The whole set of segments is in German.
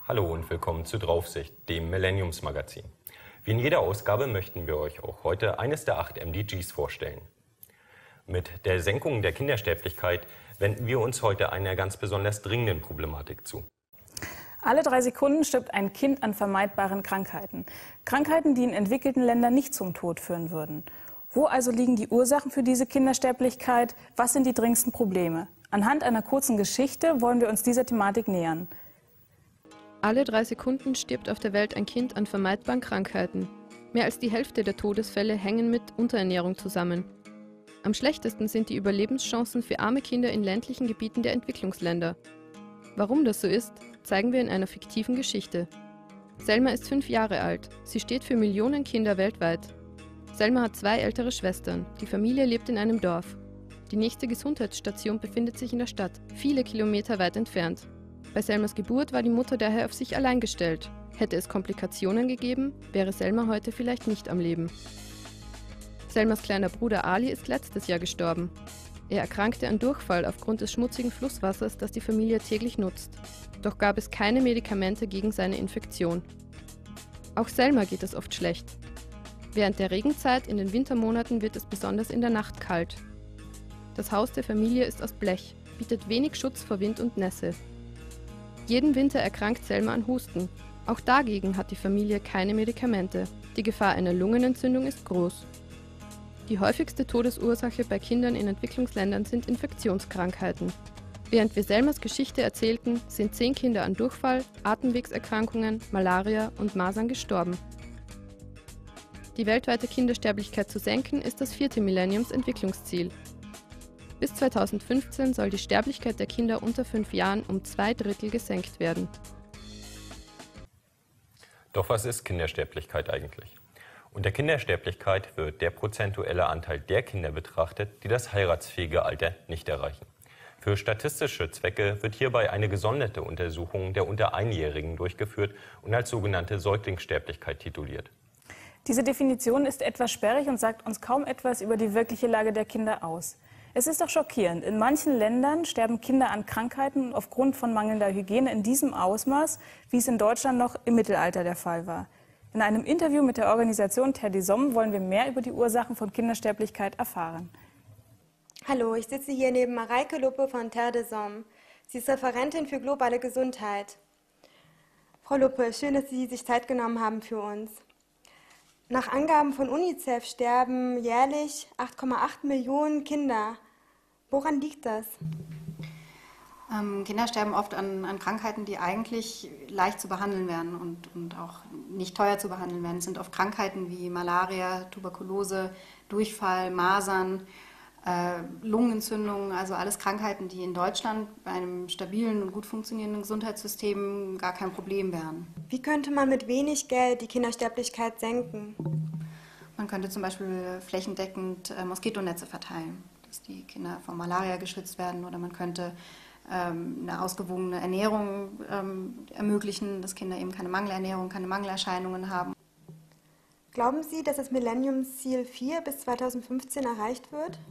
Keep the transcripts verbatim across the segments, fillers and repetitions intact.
Hallo und willkommen zu Draufsicht, dem Millenniumsmagazin. Wie in jeder Ausgabe möchten wir euch auch heute eines der acht M D Gs vorstellen. Mit der Senkung der Kindersterblichkeit wenden wir uns heute einer ganz besonders dringenden Problematik zu. Alle drei Sekunden stirbt ein Kind an vermeidbaren Krankheiten. Krankheiten, die in entwickelten Ländern nicht zum Tod führen würden. Wo also liegen die Ursachen für diese Kindersterblichkeit? Was sind die dringendsten Probleme? Anhand einer kurzen Geschichte wollen wir uns dieser Thematik nähern. Alle drei Sekunden stirbt auf der Welt ein Kind an vermeidbaren Krankheiten. Mehr als die Hälfte der Todesfälle hängen mit Unterernährung zusammen. Am schlechtesten sind die Überlebenschancen für arme Kinder in ländlichen Gebieten der Entwicklungsländer. Warum das so ist, zeigen wir in einer fiktiven Geschichte. Selma ist fünf Jahre alt. Sie steht für Millionen Kinder weltweit. Selma hat zwei ältere Schwestern. Die Familie lebt in einem Dorf. Die nächste Gesundheitsstation befindet sich in der Stadt, viele Kilometer weit entfernt. Bei Selmas Geburt war die Mutter daher auf sich allein gestellt. Hätte es Komplikationen gegeben, wäre Selma heute vielleicht nicht am Leben. Selmas kleiner Bruder Ali ist letztes Jahr gestorben. Er erkrankte an Durchfall aufgrund des schmutzigen Flusswassers, das die Familie täglich nutzt. Doch gab es keine Medikamente gegen seine Infektion. Auch Selma geht es oft schlecht. Während der Regenzeit in den Wintermonaten wird es besonders in der Nacht kalt. Das Haus der Familie ist aus Blech, bietet wenig Schutz vor Wind und Nässe. Jeden Winter erkrankt Selma an Husten. Auch dagegen hat die Familie keine Medikamente. Die Gefahr einer Lungenentzündung ist groß. Die häufigste Todesursache bei Kindern in Entwicklungsländern sind Infektionskrankheiten. Während wir Selmas Geschichte erzählten, sind zehn Kinder an Durchfall, Atemwegserkrankungen, Malaria und Masern gestorben. Die weltweite Kindersterblichkeit zu senken, ist das vierte Millenniums-Entwicklungsziel. Bis zweitausendfünfzehn soll die Sterblichkeit der Kinder unter fünf Jahren um zwei Drittel gesenkt werden. Doch was ist Kindersterblichkeit eigentlich? Unter Kindersterblichkeit wird der prozentuelle Anteil der Kinder betrachtet, die das heiratsfähige Alter nicht erreichen. Für statistische Zwecke wird hierbei eine gesonderte Untersuchung der unter Einjährigen durchgeführt und als sogenannte Säuglingssterblichkeit tituliert. Diese Definition ist etwas sperrig und sagt uns kaum etwas über die wirkliche Lage der Kinder aus. Es ist doch schockierend. In manchen Ländern sterben Kinder an Krankheiten aufgrund von mangelnder Hygiene in diesem Ausmaß, wie es in Deutschland noch im Mittelalter der Fall war. In einem Interview mit der Organisation Terre des Hommes wollen wir mehr über die Ursachen von Kindersterblichkeit erfahren. Hallo, ich sitze hier neben Mareike Luppe von Terre des Hommes. Sie ist Referentin für globale Gesundheit. Frau Luppe, schön, dass Sie sich Zeit genommen haben für uns. Nach Angaben von UNICEF sterben jährlich acht Komma acht Millionen Kinder. Woran liegt das? Ähm, Kinder sterben oft an, an Krankheiten, die eigentlich leicht zu behandeln werden und, und auch nicht teuer zu behandeln werden. Es sind oft Krankheiten wie Malaria, Tuberkulose, Durchfall, Masern, äh, Lungenentzündungen, also alles Krankheiten, die in Deutschland bei einem stabilen und gut funktionierenden Gesundheitssystem gar kein Problem wären. Wie könnte man mit wenig Geld die Kindersterblichkeit senken? Man könnte zum Beispiel flächendeckend äh, Moskitonetze verteilen, dass die Kinder vor Malaria geschützt werden, oder man könnte ähm, eine ausgewogene Ernährung ähm, ermöglichen, dass Kinder eben keine Mangelernährung, keine Mangelerscheinungen haben. Glauben Sie, dass das Millenniumsziel vier bis zweitausendfünfzehn erreicht wird?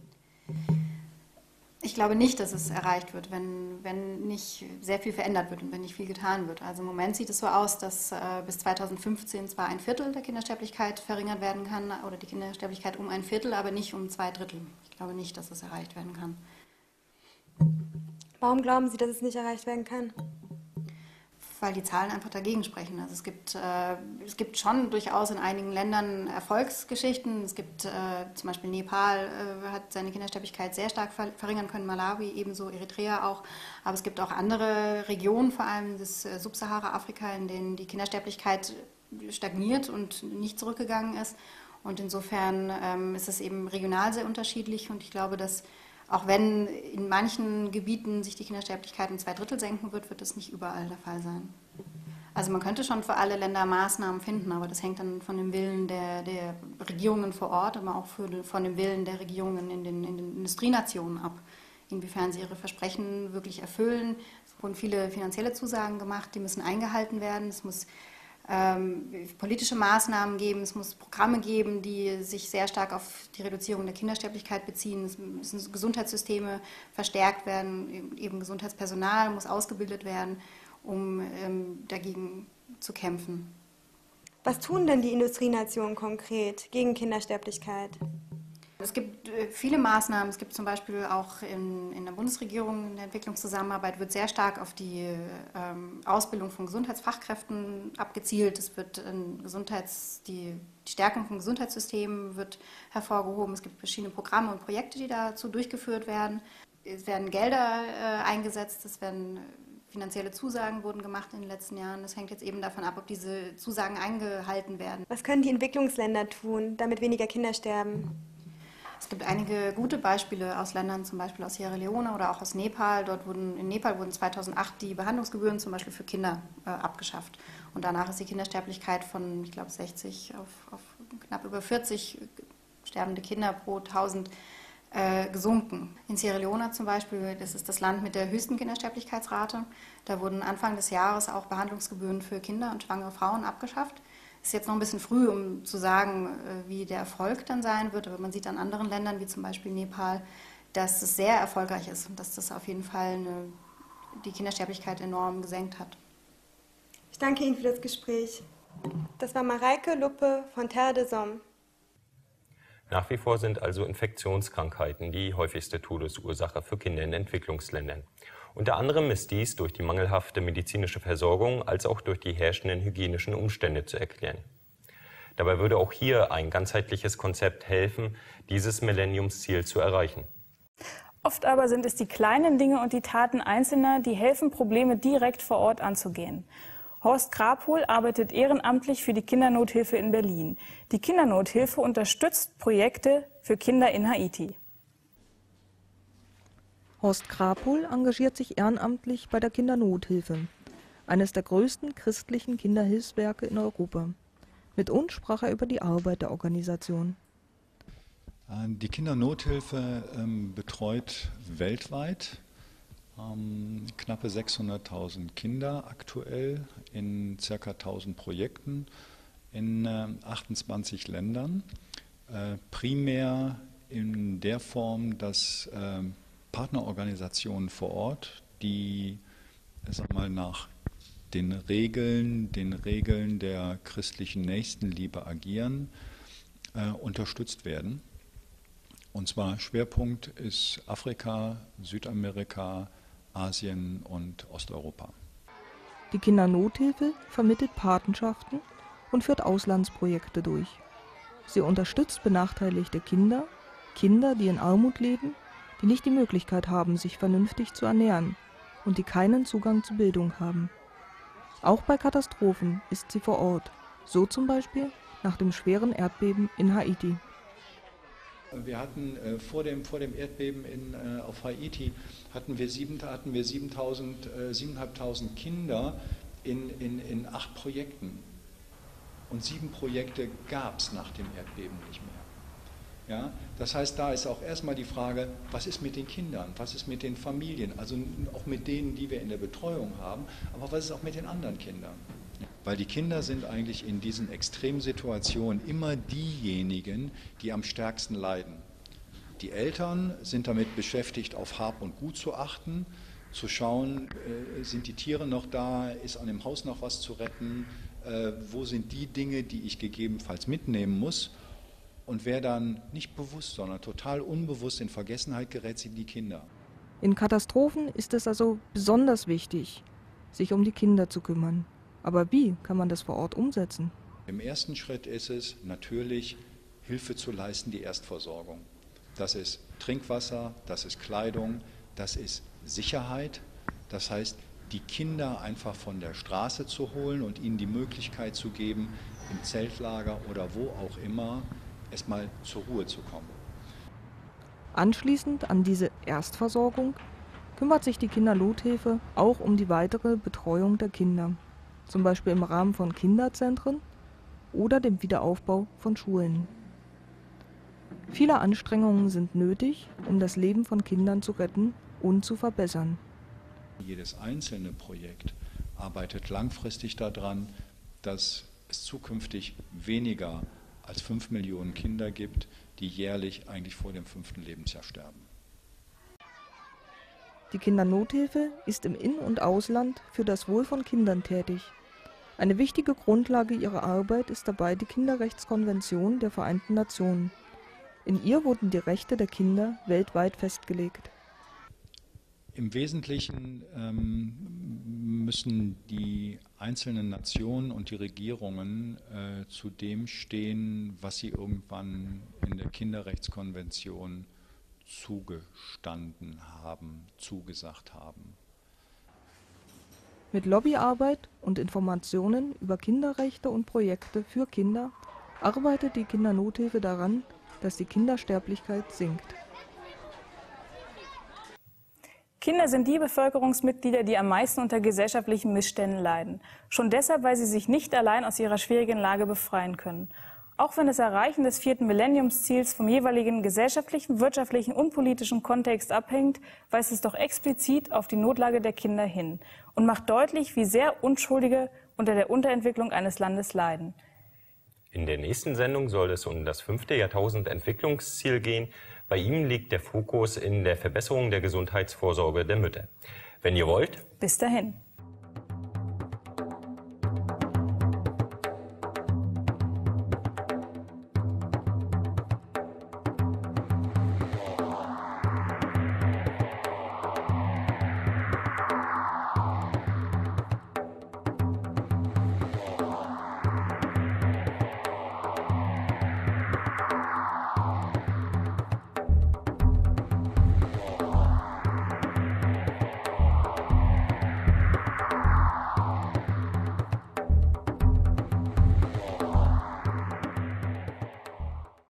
Ich glaube nicht, dass es erreicht wird, wenn, wenn nicht sehr viel verändert wird und wenn nicht viel getan wird. Also im Moment sieht es so aus, dass äh, bis zweitausendfünfzehn zwar ein Viertel der Kindersterblichkeit verringert werden kann, oder die Kindersterblichkeit um ein Viertel, aber nicht um zwei Drittel. Ich glaube nicht, dass es erreicht werden kann. Warum glauben Sie, dass es nicht erreicht werden kann? Weil die Zahlen einfach dagegen sprechen. Also es gibt, äh, es gibt schon durchaus in einigen Ländern Erfolgsgeschichten. Es gibt äh, zum Beispiel Nepal äh, hat seine Kindersterblichkeit sehr stark ver verringern können, Malawi ebenso, Eritrea auch. Aber es gibt auch andere Regionen, vor allem das äh, Subsahara-Afrika, in denen die Kindersterblichkeit stagniert und nicht zurückgegangen ist. Und insofern ähm, ist es eben regional sehr unterschiedlich, und ich glaube, dass auch wenn in manchen Gebieten sich die Kindersterblichkeit um zwei Drittel senken wird, wird das nicht überall der Fall sein. Also man könnte schon für alle Länder Maßnahmen finden, aber das hängt dann von dem Willen der, der Regierungen vor Ort, aber auch für, von dem Willen der Regierungen in den, in den Industrienationen ab, inwiefern sie ihre Versprechen wirklich erfüllen. Es wurden viele finanzielle Zusagen gemacht, die müssen eingehalten werden. Es muss ähm, politische Maßnahmen geben, es muss Programme geben, die sich sehr stark auf die Reduzierung der Kindersterblichkeit beziehen. Es müssen Gesundheitssysteme verstärkt werden, eben Gesundheitspersonal muss ausgebildet werden. um ähm, dagegen zu kämpfen. Was tun denn die Industrienationen konkret gegen Kindersterblichkeit? Es gibt viele Maßnahmen. Es gibt zum Beispiel auch in, in der Bundesregierung, in der Entwicklungszusammenarbeit wird sehr stark auf die ähm, Ausbildung von Gesundheitsfachkräften abgezielt. Es wird in Gesundheits, die, die Stärkung von Gesundheitssystemen wird hervorgehoben. Es gibt verschiedene Programme und Projekte, die dazu durchgeführt werden. Es werden Gelder äh, eingesetzt, es werden finanzielle Zusagen wurden gemacht in den letzten Jahren. Das hängt jetzt eben davon ab, ob diese Zusagen eingehalten werden. Was können die Entwicklungsländer tun, damit weniger Kinder sterben? Es gibt einige gute Beispiele aus Ländern, zum Beispiel aus Sierra Leone oder auch aus Nepal. Dort wurden, in Nepal wurden zweitausendacht die Behandlungsgebühren zum Beispiel für Kinder äh, abgeschafft. Und danach ist die Kindersterblichkeit von, ich glaube, sechzig auf, auf knapp über vierzig sterbende Kinder pro tausend äh, gesunken. In Sierra Leone zum Beispiel, das ist das Land mit der höchsten Kindersterblichkeitsrate. Da wurden Anfang des Jahres auch Behandlungsgebühren für Kinder und schwangere Frauen abgeschafft. Es ist jetzt noch ein bisschen früh, um zu sagen, wie der Erfolg dann sein wird, aber man sieht an anderen Ländern, wie zum Beispiel Nepal, dass es sehr erfolgreich ist und dass das auf jeden Fall eine, die Kindersterblichkeit enorm gesenkt hat. Ich danke Ihnen für das Gespräch. Das war Mareike Luppe von Terre des Hommes. Nach wie vor sind also Infektionskrankheiten die häufigste Todesursache für Kinder in Entwicklungsländern. Unter anderem ist dies durch die mangelhafte medizinische Versorgung als auch durch die herrschenden hygienischen Umstände zu erklären. Dabei würde auch hier ein ganzheitliches Konzept helfen, dieses Millenniumsziel zu erreichen. Oft aber sind es die kleinen Dinge und die Taten Einzelner, die helfen, Probleme direkt vor Ort anzugehen. Horst Krapul arbeitet ehrenamtlich für die Kindernothilfe in Berlin. Die Kindernothilfe unterstützt Projekte für Kinder in Haiti. Horst Krapul engagiert sich ehrenamtlich bei der Kindernothilfe, eines der größten christlichen Kinderhilfswerke in Europa. Mit uns sprach er über die Arbeit der Organisation. Die Kindernothilfe ähm, betreut weltweit ähm, knappe sechshunderttausend Kinder aktuell in ca. tausend Projekten in äh, achtundzwanzig Ländern. Äh, primär in der Form, dass äh, Partnerorganisationen vor Ort, die sag mal, nach den Regeln, den Regeln der christlichen Nächstenliebe agieren, äh, unterstützt werden. Und zwar Schwerpunkt ist Afrika, Südamerika, Asien und Osteuropa. Die Kindernothilfe vermittelt Patenschaften und führt Auslandsprojekte durch. Sie unterstützt benachteiligte Kinder, Kinder, die in Armut leben, die nicht die Möglichkeit haben, sich vernünftig zu ernähren und die keinen Zugang zu Bildung haben. Auch bei Katastrophen ist sie vor Ort, so zum Beispiel nach dem schweren Erdbeben in Haiti. Wir hatten äh, vor, dem, vor dem Erdbeben in, äh, auf Haiti hatten wir, sieben, hatten wir siebentausend, äh, siebentausendfünfhundert Kinder in, in, in acht Projekten. Und sieben Projekte gab es nach dem Erdbeben nicht mehr. Ja, das heißt, da ist auch erstmal die Frage, was ist mit den Kindern, was ist mit den Familien, also auch mit denen, die wir in der Betreuung haben, aber was ist auch mit den anderen Kindern? Weil die Kinder sind eigentlich in diesen Extremsituationen immer diejenigen, die am stärksten leiden. Die Eltern sind damit beschäftigt, auf Hab und Gut zu achten, zu schauen, äh, sind die Tiere noch da, ist an dem Haus noch was zu retten, äh, wo sind die Dinge, die ich gegebenenfalls mitnehmen muss. Und wer dann nicht bewusst, sondern total unbewusst in Vergessenheit gerät, sind die Kinder. In Katastrophen ist es also besonders wichtig, sich um die Kinder zu kümmern. Aber wie kann man das vor Ort umsetzen? Im ersten Schritt ist es natürlich, Hilfe zu leisten, die Erstversorgung. Das ist Trinkwasser, das ist Kleidung, das ist Sicherheit. Das heißt, die Kinder einfach von der Straße zu holen und ihnen die Möglichkeit zu geben, im Zeltlager oder wo auch immer, erstmal zur Ruhe zu kommen. Anschließend an diese Erstversorgung kümmert sich die Kindernothilfe auch um die weitere Betreuung der Kinder, zum Beispiel im Rahmen von Kinderzentren oder dem Wiederaufbau von Schulen. Viele Anstrengungen sind nötig, um das Leben von Kindern zu retten und zu verbessern. Jedes einzelne Projekt arbeitet langfristig daran, dass es zukünftig weniger als fünf Millionen Kinder gibt, die jährlich eigentlich vor dem fünften Lebensjahr sterben. Die Kindernothilfe ist im In- und Ausland für das Wohl von Kindern tätig. Eine wichtige Grundlage ihrer Arbeit ist dabei die Kinderrechtskonvention der Vereinten Nationen. In ihr wurden die Rechte der Kinder weltweit festgelegt. Im Wesentlichen ähm, müssen die einzelnen Nationen und die Regierungen äh, zu dem stehen, was sie irgendwann in der Kinderrechtskonvention zugestanden haben, zugesagt haben. Mit Lobbyarbeit und Informationen über Kinderrechte und Projekte für Kinder arbeitet die Kindernothilfe daran, dass die Kindersterblichkeit sinkt. Kinder sind die Bevölkerungsmitglieder, die am meisten unter gesellschaftlichen Missständen leiden. Schon deshalb, weil sie sich nicht allein aus ihrer schwierigen Lage befreien können. Auch wenn das Erreichen des vierten Millenniumsziels vom jeweiligen gesellschaftlichen, wirtschaftlichen und politischen Kontext abhängt, weist es doch explizit auf die Notlage der Kinder hin und macht deutlich, wie sehr Unschuldige unter der Unterentwicklung eines Landes leiden. In der nächsten Sendung soll es um das fünfte Jahrtausend-Entwicklungsziel gehen. Bei ihm liegt der Fokus in der Verbesserung der Gesundheitsvorsorge der Mütter. Wenn ihr wollt, bis dahin.